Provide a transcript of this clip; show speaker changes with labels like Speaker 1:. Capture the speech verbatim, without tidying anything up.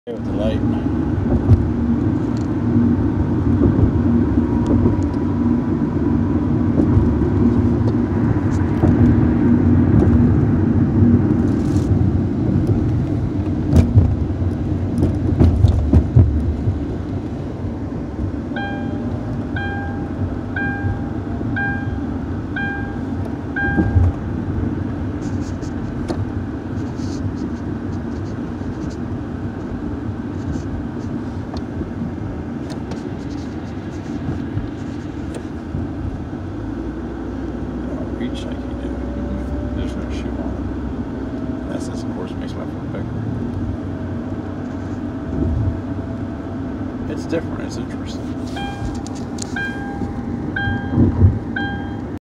Speaker 1: With the light. Reach like you do. There's no shoe on it. That's this, of course, makes my foot bigger. It's different. It's interesting.